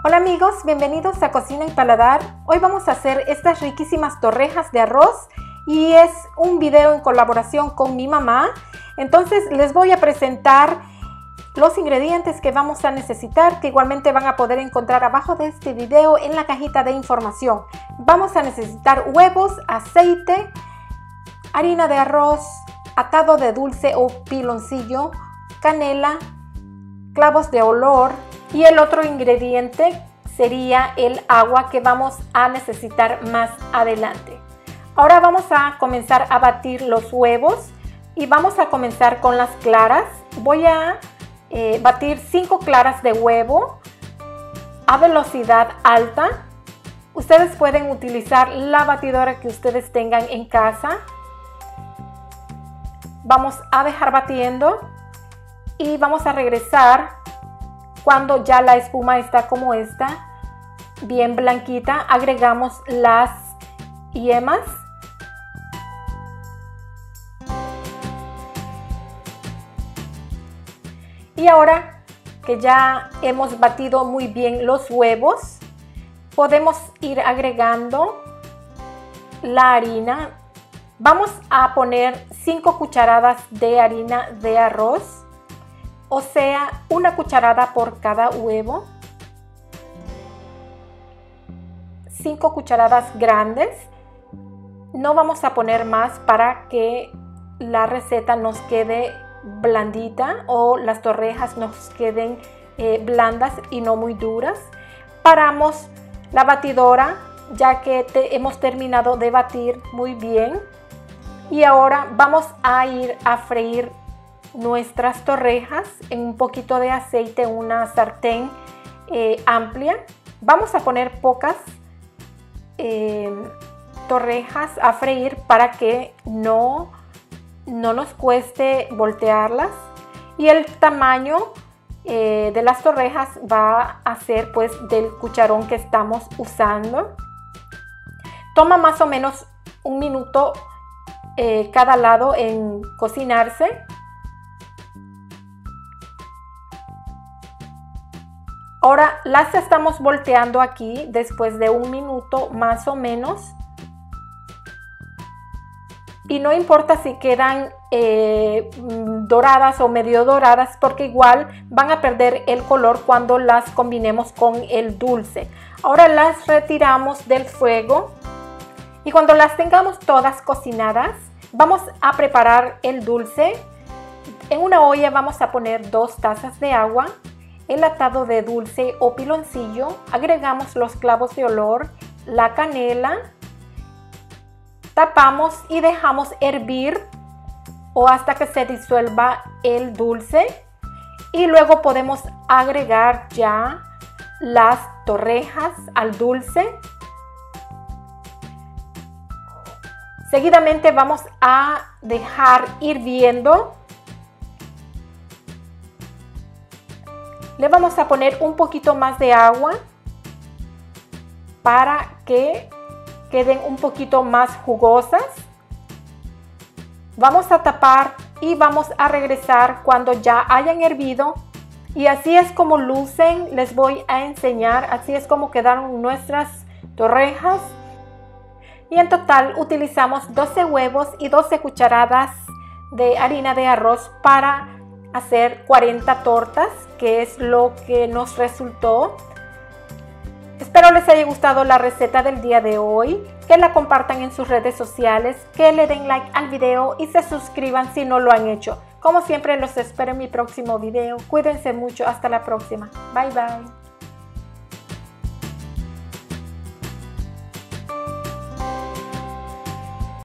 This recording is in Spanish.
Hola amigos, bienvenidos a Cocina y Paladar. Hoy vamos a hacer estas riquísimas torrejas de arroz y es un video en colaboración con mi mamá. Entonces les voy a presentar los ingredientes que vamos a necesitar, que igualmente van a poder encontrar abajo de este video en la cajita de información. Vamos a necesitar huevos, aceite, harina de arroz, atado de dulce o piloncillo, canela, clavos de olor y el otro ingrediente sería el agua que vamos a necesitar más adelante. Ahora vamos a comenzar a batir los huevos y vamos a comenzar con las claras. Voy a batir 5 claras de huevo a velocidad alta. Ustedes pueden utilizar la batidora que ustedes tengan en casa. Vamos a dejar batiendo y vamos a regresar cuando ya la espuma está como esta, bien blanquita. Agregamos las yemas. Y ahora que ya hemos batido muy bien los huevos, podemos ir agregando la harina. Vamos a poner 5 cucharadas de harina de arroz. O sea, 1 cucharada por cada huevo. 5 cucharadas grandes. No vamos a poner más para que la receta nos quede blandita o las torrejas nos queden blandas y no muy duras. Paramos la batidora ya que hemos terminado de batir muy bien. Y ahora vamos a ir a freír nuestras torrejas en un poquito de aceite en una sartén amplia. Vamos a poner pocas torrejas a freír para que no nos cueste voltearlas, y el tamaño de las torrejas va a ser pues del cucharón que estamos usando. Toma más o menos 1 minuto cada lado en cocinarse. Ahora las estamos volteando aquí después de 1 minuto más o menos. Y no importa si quedan doradas o medio doradas, porque igual van a perder el color cuando las combinemos con el dulce. Ahora las retiramos del fuego y cuando las tengamos todas cocinadas, vamos a preparar el dulce. En una olla vamos a poner 2 tazas de agua. El atado de dulce o piloncillo, agregamos los clavos de olor, la canela, tapamos y dejamos hervir o hasta que se disuelva el dulce, y luego podemos agregar ya las torrejas al dulce. Seguidamente vamos a dejar hirviendo. Le vamos a poner un poquito más de agua para que queden un poquito más jugosas. Vamos a tapar y vamos a regresar cuando ya hayan hervido. Y así es como lucen, les voy a enseñar. Así es como quedaron nuestras torrejas. Y en total utilizamos 12 huevos y 12 cucharadas de harina de arroz para hacer 40 tortas, que es lo que nos resultó. Espero les haya gustado la receta del día de hoy, que la compartan en sus redes sociales, que le den like al video y se suscriban si no lo han hecho. Como siempre los espero en mi próximo video. Cuídense mucho, hasta la próxima. Bye bye.